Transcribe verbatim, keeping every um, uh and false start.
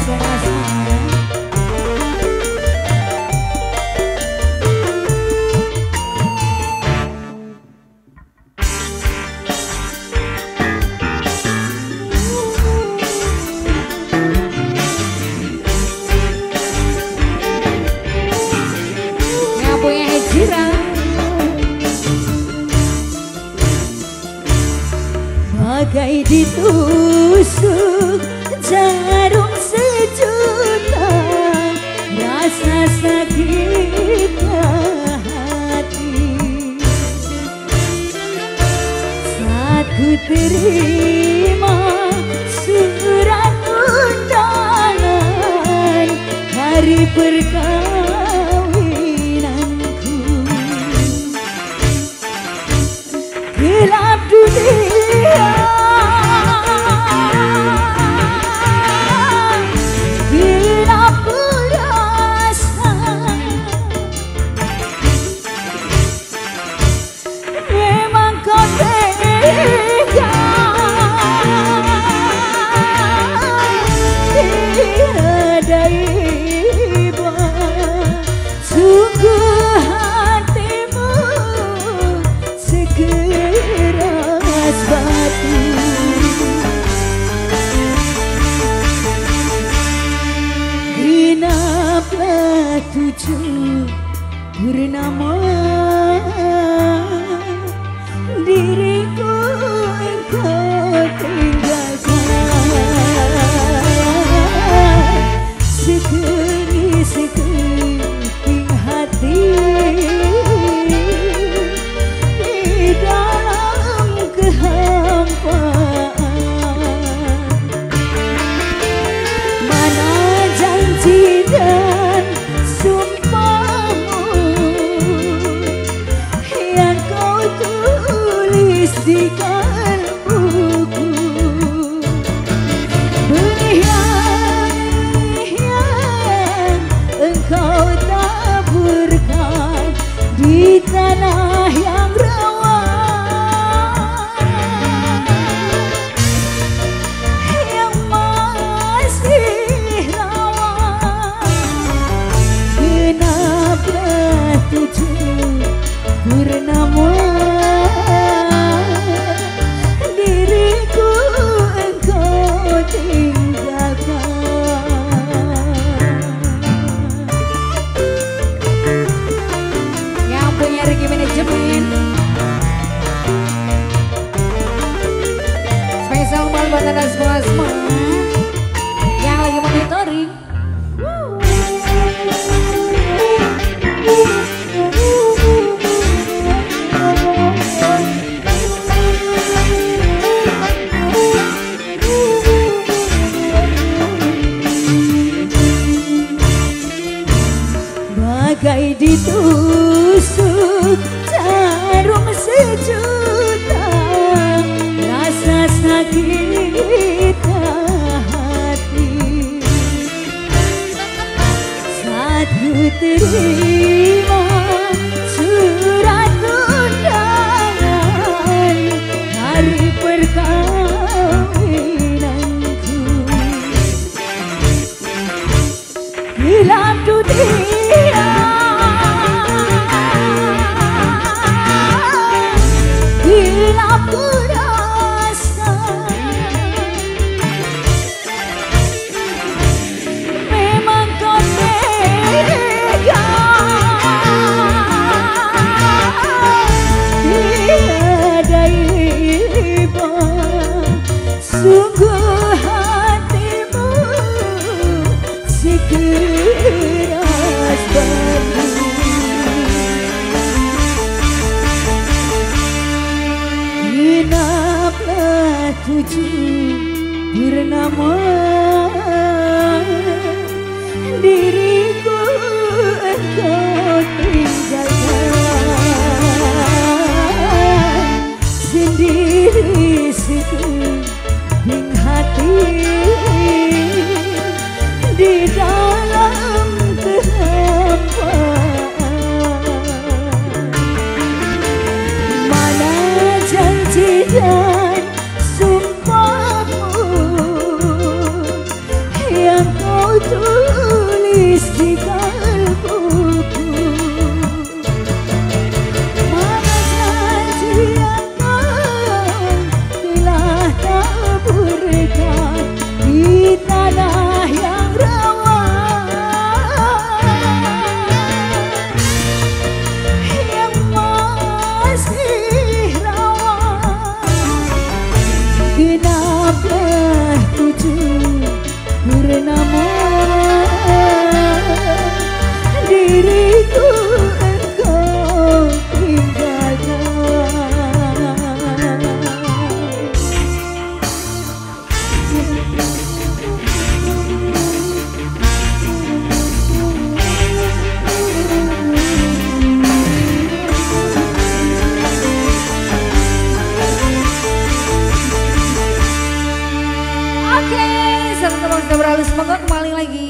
Bagai ditusuk jarum sejuta, rasa sakit hati saat ku terima surat undangan hari perkawinanku. Gelap dunia, tujuh purnama diriku engkau tinggalkan, sekali sekeping hati di dalam kehampaan. Mana janji dan sumpahmu yang kau tulis di kalbuku, benih yang engkau taburkan di tanah yang rawan, yang masih rawan. Kenapa tujuh purnama diriku engkau tinggalkan? Yang punya Regi Manajemen spesial buat anda semua yang lagi monitoring. Bagai ditusuk jarum sejuta, rasa sakit hati saat ku terima surat undangan hari perkawinanku. Gelap dunia, gelap ku rasa, memang kau tega, tiada iba, sungguh hatimu sekeras batu. Genaplah tujuh purnama diriku engkau tinggalkan, sendiri sekeping hati di dalam kehampaan. Mana janji dan sumpahmu kembali lagi.